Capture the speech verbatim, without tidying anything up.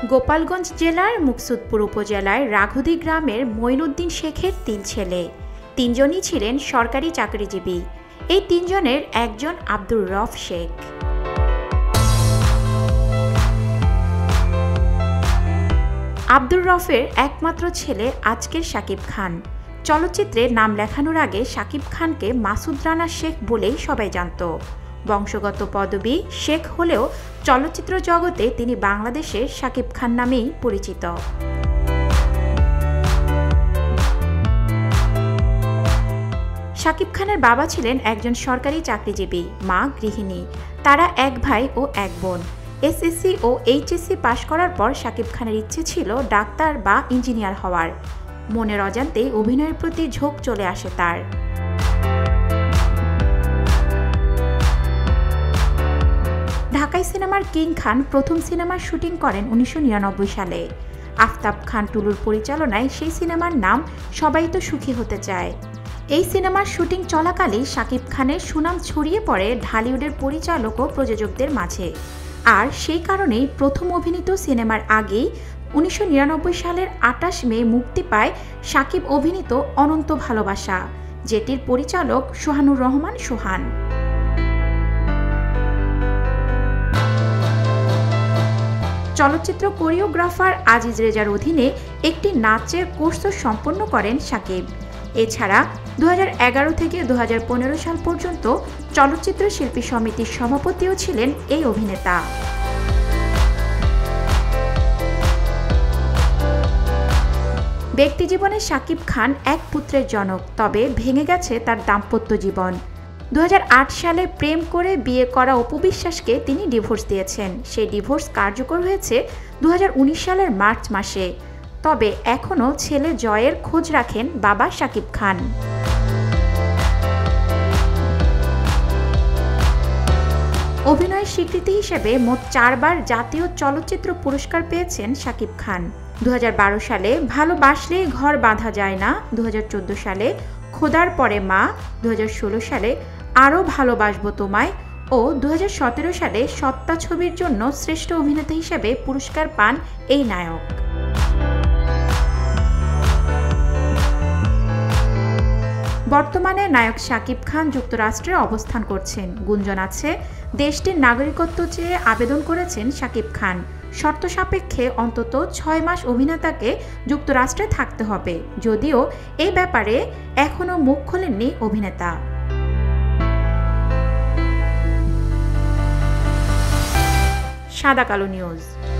গোপালগঞ্জ জেলার মুকসুদপুর উপজেলার রাঘুদি গ্রামের মঈনুদ্দিন শেখের তিন ছেলে। তিনজনই ছিলেন সরকারি চাকরিজীবী। এই তিনজনের একজন আব্দুর রফ শেখ। আব্দুর রফের একমাত্র ছেলে আজকের শাকিব খান। চলচ্চিত্রে নাম লেখানোর আগে শাকিব খানকে মাসুদ রানা শেখ বলেই সবাই জানত। বংশগত পদবি শেখ হলেও চলচ্চিত্র জগতে তিনি বাংলাদেশের শাকিব খান নামেই পরিচিত। শাকিব খানের বাবা ছিলেন একজন সরকারি চাকরিজীবী, মা গৃহিণী। তারা এক ভাই ও এক বোন। এসএসসি ও এইচএসসি পাশ করার পর শাকিব খানের ইচ্ছে ছিল ডাক্তার বা ইঞ্জিনিয়ার হওয়ার। মনের অজান্তেই অভিনয়ের প্রতি ঝোঁক চলে আসে তার। ঢাকাই সিনেমার কিং খান প্রথম সিনেমার শুটিং করেন উনিশশো নিরানব্বই সালে। আফতাব খান টুলুর পরিচালনায় সেই সিনেমার নাম সবাই তো সুখী হতে চায়। এই সিনেমার শুটিং চলাকালেই শাকিব খানের সুনাম ছড়িয়ে পড়ে ঢালিউডের পরিচালক ও প্রযোজকদের মাঝে। আর সেই কারণেই প্রথম অভিনীত সিনেমার আগেই উনিশশো নিরানব্বই সালের আটাশ মে মুক্তি পায় শাকিব অভিনীত অনন্ত ভালোবাসা, যেটির পরিচালক সোহানুর রহমান সোহান। চলচ্চিত্র কোরিওগ্রাফার আজিজ রেজার অধীনে একটি নাচের কোর্সও সম্পন্ন করেন শাকিব। এছাড়া দু হাজার এগারো থেকে দু হাজার পনেরো সাল পর্যন্ত চলচ্চিত্র শিল্পী সমিতির সভাপতিও ছিলেন এই অভিনেতা। ব্যক্তিজীবনে শাকিব খান এক পুত্রের জনক, তবে ভেঙে গেছে তার দাম্পত্য জীবন। দু হাজার আট সালে প্রেম করে বিয়ে করা অপু বিশ্বাসকে তিনি ডিভোর্স দিয়েছেন। সেই ডিভোর্স কার্যকর হয়েছে দু হাজার উনিশ সালের মার্চ মাসে। তবে এখনও ছেলে জয়ের খোঁজ রাখেন বাবা শাকিব খান। অভিনয়ের স্বীকৃতি হিসেবে মোট চারবার জাতীয় চলচ্চিত্র পুরস্কার পেয়েছেন শাকিব খান। দু হাজার বারো সালে ভালোবাসলে ঘর বাঁধা যায় না, দু হাজার চোদ্দ সালে খোদার পরে মা, দু হাজার ষোলো সালে আরও ভালোবাসবো তোমায় ও দু হাজার সতেরো সালে সত্তা ছবির জন্য শ্রেষ্ঠ অভিনেতা হিসেবে পুরস্কার পান এই নায়ক। বর্তমানে নায়ক শাকিব খান যুক্তরাষ্ট্রে অবস্থান করছেন। গুঞ্জন আছে দেশটির নাগরিকত্ব চেয়ে আবেদন করেছেন শাকিব খান। শর্ত সাপেক্ষে অন্তত ছয় মাস অভিনেতাকে যুক্তরাষ্ট্রে থাকতে হবে, যদিও এই ব্যাপারে এখনও মুখ খোলেননি অভিনেতা। সাদা কালো নিউজ।